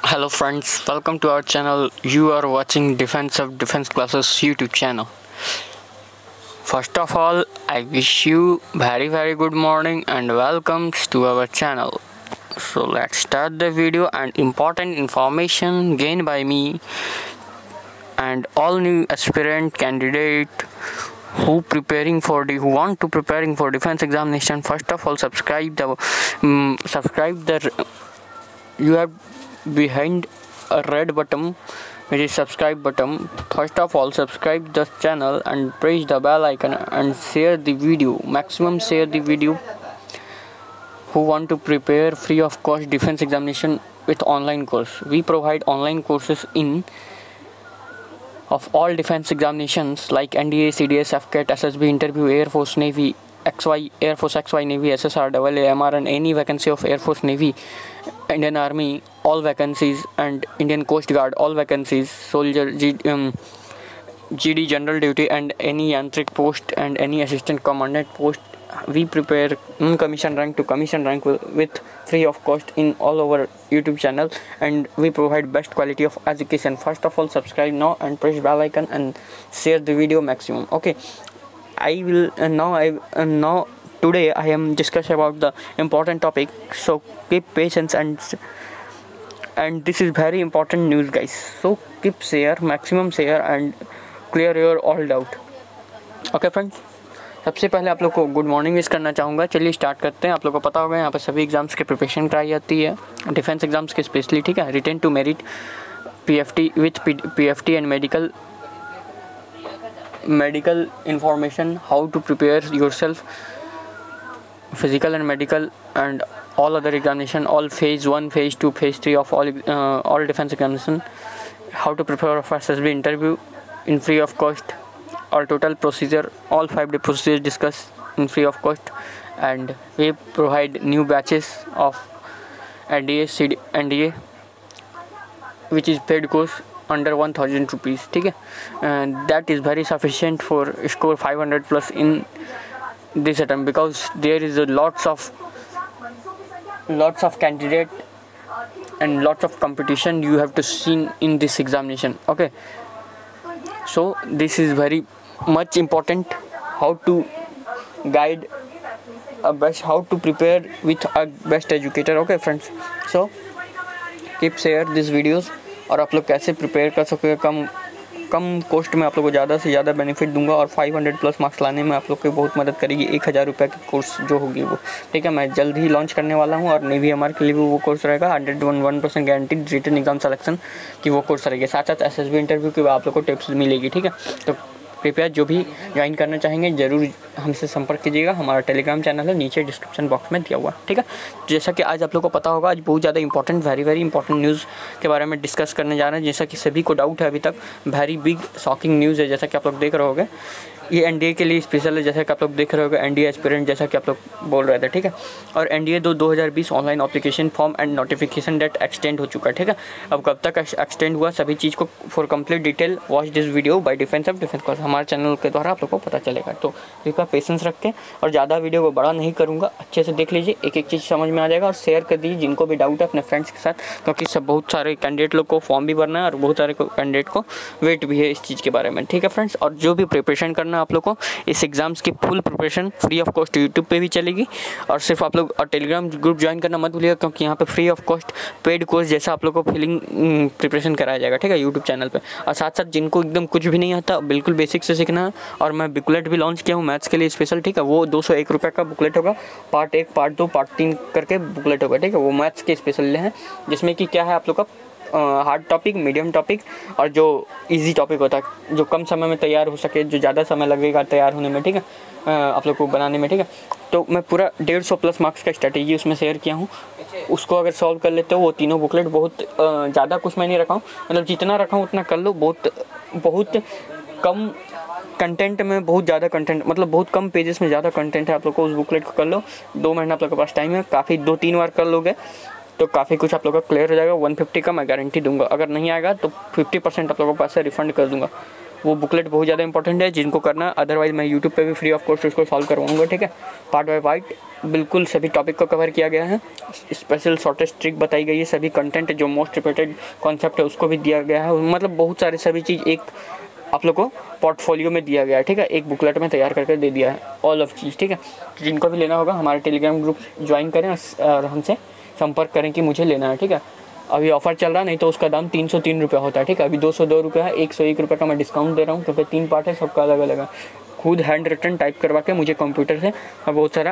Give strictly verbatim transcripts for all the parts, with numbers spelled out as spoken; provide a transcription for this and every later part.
Hello friends, welcome to our channel. You are watching Defense of Defense Classes YouTube channel. First of all, I wish you very very good morning and welcome to our channel. So let's start the video. And important information gained by me and all new aspirant candidate who preparing for the who want to preparing for defense examination. First of all, subscribe the um, subscribe the you have behind a red button which is subscribe button. First of all, subscribe this channel and press the bell icon and share the video. Maximum share the video who want to prepare free of cost defense examination with online course. We provide online courses in of all defense examinations like N D A, C D S, F C A T, S S B interview, Air Force, Navy, X Y, Air Force, X Y, Navy, S S R, A A, M R, and any vacancy of Air Force, Navy, Indian Army, all vacancies, and Indian Coast Guard, all vacancies, soldier, G, um, G D general duty, and any yantrik post and any assistant commandant post. We prepare commission rank to commission rank with free of cost in all our YouTube channel, and we provide best quality of education. First of all, subscribe now and press bell icon and share the video maximum. Okay, I will uh, now I uh, now today I am discussing about the important topic, so keep patience and and this is very important news guys, so keep share maximum share and clear your all doubt. Okay friends, सबसे पहले आप लोग को good morning wish करना चाहूँगा. चलिए start करते हैं. आप लोग को पता होगा यहाँ पर सभी एग्जाम्स के प्रिपरेशन कराई जाती है, डिफेंस एग्जाम्स के स्पेशली, ठीक है. Return to merit, PFT with PFT and medical medical information, how to prepare yourself, physical and medical and all other examination, all phase one, phase two, phase three of all uh, all defense examination, how to prepare for S S B interview in free of cost, all total procedure, all five day procedures discussed in free of cost. And we provide new batches of N D A, C D, N D A which is paid course under one thousand rupees, ठीक है. And that is very sufficient for score five hundred plus in this attempt, because there is a lots of lots of candidate and lots of competition you have to see in this examination. Okay, so this is very much important, how to guide a best, how to prepare with a best educator. Okay friends, so keep share these videos. और आप लोग कैसे prepare कर सकोगे कम कम cost में, आप लोग को ज़्यादा से ज़्यादा बेनिफिट दूंगा और पाँच सौ प्लस मार्क्स लाने में आप लोग की बहुत मदद करेगी. एक हज़ार रुपये की कोर्स जो होगी वो, ठीक है, मैं जल्द ही लॉन्च करने वाला हूँ. और नेवी एमआर के लिए भी वो कोर्स रहेगा, hundred one one percent guaranteed written exam selection की वो कोर्स रहेगी. साथ साथ एस एस बी इंटरव्यू की आप लोग को टिप्स मिलेगी, ठीक है. तो कृपया जो भी ज्वाइन करना चाहेंगे ज़रूर हमसे संपर्क कीजिएगा. हमारा टेलीग्राम चैनल है नीचे डिस्क्रिप्शन बॉक्स में दिया हुआ, ठीक है. जैसा कि आज आप लोग को पता होगा, आज बहुत ज़्यादा important very very important news के बारे में डिस्कस करने जा रहे हैं. जैसा कि सभी को डाउट है अभी तक, वेरी बिग शॉकिंग न्यूज़ है. जैसा कि आप लोग देख रहे होंगे, ये एनडीए के लिए स्पेशल है. जैसा कि आप लोग देख रहे होंगे, एनडीए एस्पिरेंट, जैसा कि आप लोग बोल रहे थे, ठीक है. और एनडीए दो दो हज़ार बीस online application form and notification date extend हो चुका है, ठीक है. अब कब तक एक्सटेंड हुआ, सभी चीज़ को for complete detail watch this video by defence of defence course, हमारे चैनल के द्वारा आप लोग को पता चलेगा. तो कृपया पेशेंस रखें और ज़्यादा वीडियो को बड़ा नहीं करूँगा, अच्छे से देख लीजिए, एक एक चीज़ समझ में आ जाएगा. और शेयर कर दीजिए जिनको भी डाउट है अपने फ्रेंड्स के साथ, क्योंकि सब बहुत सारे कैंडिडेट लोग को फॉर्म भी भरना है और बहुत सारे कैंडिडेट को वेट भी है इस चीज़ के बारे में, ठीक है फ्रेंड्स. और जो भी प्रिपरेशन करना है आप लोग को, इस एग्जाम्स की full preparation free of cost YouTube पे भी चलेगी. और सिर्फ आप लोग और टेलीग्राम ग्रुप ज्वाइन करना मत भूलिएगा, क्योंकि यहाँ पे free of cost paid course जैसा आप लोग को फीलिंग प्रिपरेशन कराया जाएगा, ठीक है, यूट्यूब चैनल पे. और साथ साथ जिनको एकदम कुछ भी नहीं आता, बिल्कुल बेसिक से सीखना है, और मैं बुकलेट भी लॉन्च किया हूँ मैथ्स के लिए स्पेशल, ठीक है. वो दो सौ एक रुपये का बुकलेट होगा, पार्ट एक, पार्ट दो, पार्ट तीन करके बुकलेट होगा, ठीक है. वो मैथ्स के स्पेशल हैं, जिसमें कि क्या है आप लोग का हार्ड टॉपिक, मीडियम टॉपिक और जो इजी टॉपिक होता है, जो कम समय में तैयार हो सके, जो ज़्यादा समय लगेगा तैयार होने में, ठीक है, आप लोग को बनाने में, ठीक है. तो मैं पूरा डेढ़ सौ प्लस मार्क्स का स्ट्रेटेजी उसमें शेयर किया हूँ. उसको अगर सॉल्व कर लेते हो, वो तीनों बुकलेट, बहुत ज़्यादा कुछ मैं नहीं रखा हूँ, मतलब जितना रखा हूँ उतना कर लो. बहुत बहुत कम कंटेंट में बहुत ज़्यादा कंटेंट, मतलब बहुत कम पेजेस में ज़्यादा कंटेंट है. आप लोग को उस बुकलेट को कर लो, दो महीना आप लोग के पास टाइम है, काफ़ी दो तीन बार कर लोगे तो काफ़ी कुछ आप लोग का क्लियर हो जाएगा. एक सौ पचास का मैं गारंटी दूंगा. अगर नहीं आएगा तो पचास परसेंट आप लोगों को पैसे रिफंड कर दूंगा. वो बुकलेट बहुत ज़्यादा इंपॉर्टेंट है जिनको करना है, अदरवाइज मैं यूट्यूब पे भी फ्री ऑफ कॉस्ट उसको सॉल्व करवाऊंगा, ठीक है। पार्ट बाय पार्ट बिल्कुल सभी टॉपिक को कवर किया गया है, स्पेशल शॉर्टेस्ट ट्रिक बताई गई है, सभी कंटेंट जो मोस्ट रिपीटेड कॉन्सेप्ट है उसको भी दिया गया है, मतलब बहुत सारे सभी चीज़ एक आप लोग को पोर्टफोलियो में दिया गया है, ठीक है, एक बुकलेट में तैयार करके दे दिया है ऑल ऑफ चीज़, ठीक है। जिनको भी लेना होगा हमारे टेलीग्राम ग्रुप ज्वाइन करें और हमसे संपर्क करें कि मुझे लेना है, ठीक है। अभी ऑफर चल रहा है, नहीं तो उसका दाम तीन सौ तीन रुपये होता है, ठीक है। अभी दो सौ दो रुपये है, एक सौ एक रुपये का मैं डिस्काउंट दे रहा हूँ क्योंकि तीन पार्ट है, सबका अलग अलग है। खुद हैंड रिटन टाइप करवा के मुझे कंप्यूटर से और बहुत सारा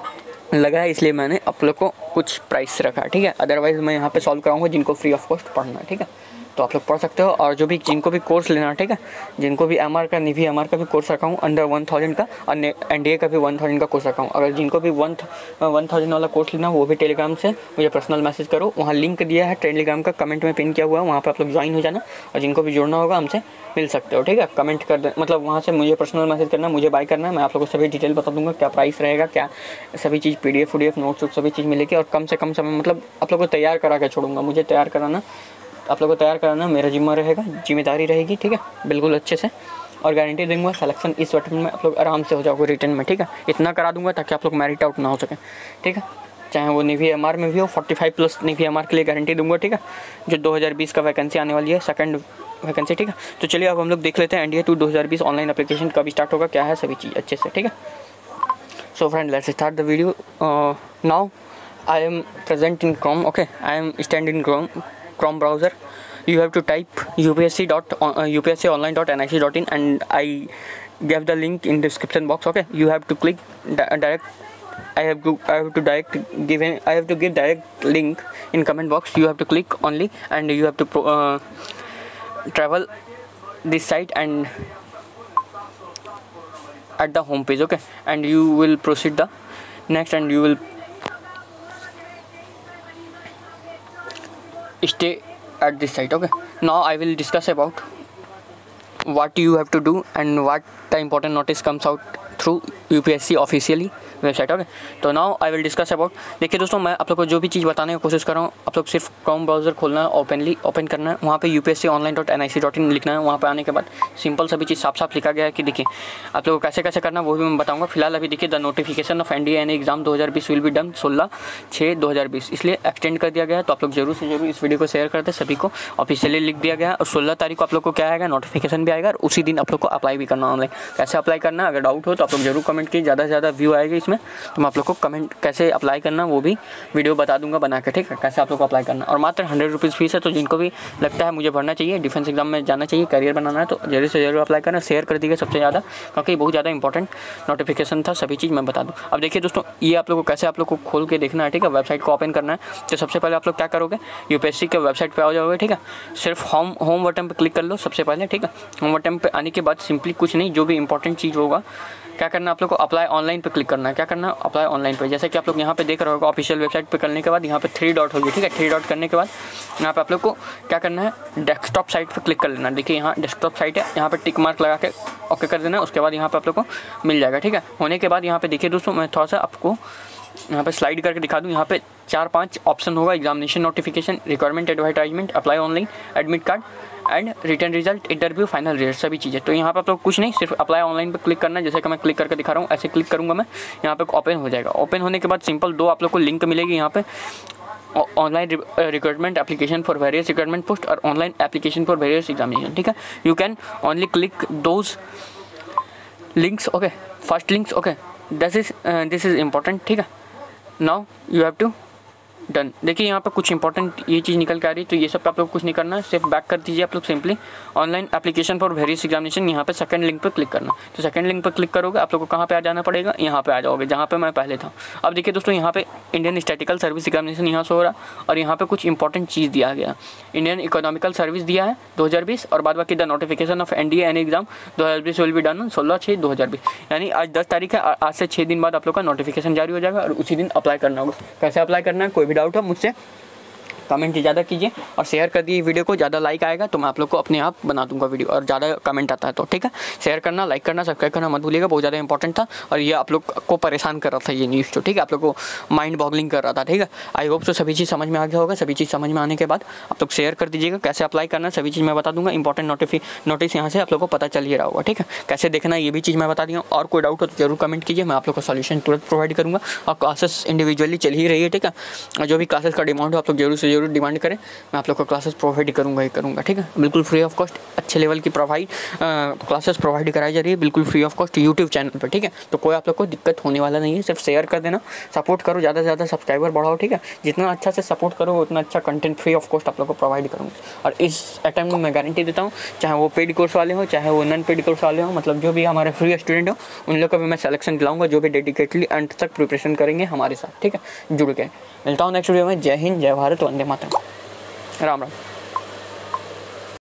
लगा है, इसलिए मैंने आप लोग को कुछ प्राइस रखा, ठीक है। अदरवाइज़ मैं यहाँ पे सॉल्व कराऊंगा जिनको फ्री ऑफ कॉस्ट पढ़ना है, ठीक है, तो आप लोग पढ़ सकते हो। और जो भी जिनको भी कोर्स लेना है, ठीक है, जिनको भी एम आर का निवी एम आर का भी कोर्स रखा हूँ अंडर वन थाउजेंड का, और एन डी ए का भी वन थाउजेंड का कोर्स रखा हूँ। अगर जिनको भी वन वन थाउजेंड वाला कोर्स लेना वो भी टेलीग्राम से मुझे पर्सनल मैसेज करो, वहाँ लिंक दिया है टेलीग्राम का, कमेंट में पिन किया हुआ है, वहाँ पर आप लोग ज्वाइन हो जाना। और जिनको भी जुड़ना होगा हमसे मिल सकते हो, ठीक है। कमेंट कर दे, मतलब वहाँ से मुझे पर्सनल मैसेज करना, मुझे बाय करना है, मैं आप लोगों को सभी डिटेल बता दूंगा, क्या प्राइस रहेगा, क्या सभी चीज़ P D F D F notes सभी चीज़ मिलेगी। और कम से कम समय मतलब आप लोग को तैयार करा के छोड़ूंगा, मुझे तैयार कराना, आप लोग को तैयार कराना मेरा जिम्मा रहेगा, जिम्मेदारी रहेगी, ठीक है, बिल्कुल अच्छे से। और गारंटी दूंगा सिलेक्शन इस अटेम्प्ट में आप लोग आराम से हो जाओगे रिटर्न में, ठीक है। इतना करा दूंगा ताकि आप लोग मेरिट आउट ना हो सके, ठीक है, चाहे वो नेवी एम आर में भी हो। Forty five plus navy M R के लिए गारंटी दूंगा, ठीक है, जो दो हज़ार बीस का वैकेंसी आने वाली है, सेकंड वैकेंसी, ठीक है। तो चलिए अब हम लोग देख लेते हैं एनडीए टू दो हज़ार बीस ऑनलाइन एप्लीकेशन कब स्टार्ट होगा, क्या है सभी चीज़ अच्छे से, ठीक है। So friend let's start the video now. I am present in Chrome, okay, I am stand in Chrome Chrome browser. You have to type U P S C dot U P S C online dot N I C dot in, and I gave the link in description box. Okay, you have to click direct. I have to I have to direct give I have to give direct link in comment box. You have to click only, and you have to pro, uh, travel this site and at the home page. Okay, and you will proceed the next, and you will stay at this site. Okay, now I will discuss about what you have to do and what the important notice comes out through U P S C officially website. Okay, तो now I will discuss about, देखिए दोस्तों मैं आप लोग को जो भी चीज़ बताने की कोशिश कर रहा हूँ, आप लोग सिर्फ क्रोम ब्राउज़र खोलना है, ओपनली ओपन करना है, वहाँ पे U P S C online dot N I C dot in लिखना है। वहाँ पे आने के बाद सिंपल सभी चीज़ साफ साफ लिखा गया है कि देखिए आप लोग को कैसे कैसे करना है वो भी मैं बताऊँगा। फिलहाल अभी देखिए the notification of N D A N exam दो हज़ार बीस विल बी डन सोलह छः दो हज़ार बीस, इसलिए एक्सटेंड कर दिया गया है। तो आप लोग जरूर से जरूर इस वीडियो को शेयर करते, सभी को ऑफिशियली लिख दिया गया है। और सोलह तारीख को आप लोग को क्या आएगा, नोटिफिकेशन भी आएगा, और उसी दिन आप लोग को अप्लाई भी करना ऑनलाइन। कैसे अप्लाई करना है, अगर डाउट हो तो आप लोग जरूर कमेंट कीजिए, ज़्यादा से ज़्यादा व्यू आएगा इसमें, तो मैं आप लोग को कमेंट कैसे अप्लाई करना वो भी वीडियो बता दूंगा बना के, ठीक है, कैसे आप लोग को अप्लाई करना। और मात्र हंड्रेड रुपीज़ फीस है, तो जिनको भी लगता है मुझे भरना चाहिए, डिफेंस एग्जाम में जाना चाहिए, करियर बनाना है, तो जरूर से जरूर अप्लाई करना। शेयर कर दीजिए सबसे ज़्यादा, क्योंकि बहुत ज़्यादा इंपॉर्टेंट नोटिफिकेशन था, सभी चीज़ मैं बता दूँ। अब देखिए दोस्तों, ये आप लोग को कैसे आप लोग को खोल के देखना है, ठीक है, वेबसाइट को ओपन करना है। तो सबसे पहले आप लोग क्या करोगे, यूपीएससी के वेबसाइट पर आ जाओगे, ठीक है, सिर्फ होम होम बटन पर क्लिक कर लो सबसे पहले, ठीक है। होम बटन पर आने के बाद सिंपली कुछ नहीं, जो भी इंपॉर्टेंट चीज़ होगा क्या करना, आप लोग को अप्लाई ऑनलाइन पे क्लिक करना है। क्या करना, अप्लाई ऑनलाइन पे, जैसे कि आप लोग यहाँ पे देख रहे होगा ऑफिशियल वेबसाइट पे करने के बाद यहाँ पे थ्री डॉट होगी, ठीक है। थ्री डॉट करने के बाद यहाँ पे आप लोग को क्या करना है, डेस्कटॉप साइट पे क्लिक कर लेना। देखिए यहाँ डेस्कटॉप साइट है, यहाँ पे टिक मार्क लगा के ओके कर देना। उसके बाद यहाँ पे आप लोग को मिल जाएगा, ठीक है। होने के बाद यहाँ पे देखिए दोस्तों, मैं थोड़ा सा आपको यहाँ पे स्लाइड करके दिखा दूँ। यहाँ पे चार पाँच ऑप्शन होगा, examination notification, requirement advertisement, apply online, admit card and return result, interview, final result, सभी चीज़ें। तो यहाँ पे आप लोग कुछ नहीं, सिर्फ अप्लाई ऑनलाइन पे क्लिक करना है। जैसे कि मैं क्लिक करके दिखा रहा हूँ, ऐसे क्लिक करूँगा मैं, यहाँ पे ओपन हो जाएगा। ओपन होने के बाद सिंपल दो आप लोग को लिंक मिलेगी यहाँ पे, online recruitment application for various recruitment post और online application for various examination, ठीक है। You can only click those links, okay, first links, okay, this is this is important, ठीक है। Now you have to done. देखिए यहाँ पे कुछ important ये चीज़ निकल के आ रही है, तो ये सब आप लोग कुछ नहीं करना है, सिर्फ बैक कर दीजिए आप लोग simply. Online application for various examination, यहाँ पे सेकंड लिंक पर क्लिक करना। तो सेकंड लिंक पर क्लिक करोगे, आप लोग को कहाँ पे आ जाना पड़ेगा, यहाँ पे आ जाओगे जहाँ पे मैं पहले था। अब देखिए दोस्तों, यहाँ पे इंडियन स्टैटिकल सर्विस एग्जामिनेशन यहाँ से हो रहा, और यहाँ पे कुछ इंपॉर्टेंट चीज़ दिया गया, इंडियन इकोनॉमिकल सर्विस दिया है दो हज़ार बीस, और बाद बाकी the notification of N D A N exam दो हज़ार बीस विल बी डन सोलह छः दो हज़ार बीस, यानी आज दस तारीख है, आज से छः दिन बाद आप लोग का नोटिफिकेशन जारी हो जाएगा और उसी दिन अप्लाई करना होगा। कैसे अप्लाई करना है, कोई भी डाउट हो मुझसे कमेंट ज़्यादा कीजिए और शेयर कर दिए वीडियो को, ज़्यादा लाइक आएगा तो मैं आप लोग को अपने आप बना दूंगा वीडियो, और ज़्यादा कमेंट आता है तो ठीक है। शेयर करना, लाइक करना, सब्सक्राइब करना मत भूलिएगा, बहुत ज़्यादा इंपॉर्टेंट था और ये आप लोग को परेशान कर रहा था ये न्यूज़ तो, ठीक है, आप लोग को माइंड बॉगलिंग कर रहा था, ठीक है। आई होप तो सभी चीज़ समझ में आ गया होगा। सभी चीज़ समझ में आने के बाद आप लोग शेयर कर दीजिएगा, कैसे अप्लाई करना सभी चीज़ मैं बता दूंगा। इंपॉर्टेंट नोटिफि नोटिस यहाँ से आप लोग को पता चल ही रहा होगा, ठीक है। कैसे देखना ये भी चीज़ मैं बता दिया, और कोई डाउट हो तो जरूर कमेंट कीजिए, मैं आप लोग को सॉल्यूशन तुरंत प्रोवाइड करूँगा। और क्लासेस इंडिविजुअली चल ही रही है, ठीक है। जो भी क्लासेस का डिमांड हो आप लोग जरूर से जरूर डिमांड करें, मैं आप लोग को क्लासेस प्रोवाइड करूँगा ही करूँगा, ठीक है। बिल्कुल फ्री ऑफ कॉस्ट अच्छे लेवल की प्रोवाइड क्लासेस प्रोवाइड कराई जा रही है, बिल्कुल free of cost YouTube channel पर, ठीक है। तो कोई आप लोग को दिक्कत होने वाला नहीं है, सिर्फ शेयर कर देना, सपोर्ट करो, ज़्यादा से ज़्यादा सब्सक्राइबर बढ़ाओ, ठीक है। जितना अच्छा से सपोर्ट करो उतना अच्छा कंटेंट फ्री ऑफ कॉस्ट आप लोग को प्रोवाइड करूँगा। और इस अटेम्प्ट में मैं गारंटी देता हूँ, चाहे वो पेड कोर्स वाले हो चाहे वो नॉन पेड कोर्स वाले हो, मतलब जो भी हमारे फ्री स्टूडेंट हो उन लोग का भी मैं सिलेक्शन दिलाऊंगा, जो भी डेडिकेटली अंत तक प्रिपरेशन करेंगे हमारे साथ, ठीक है, जुड़ के। मिलता हूँ नेक्स्ट वीडियो में। जय हिंद, जय भारत, वंदे मातरम, राम राम।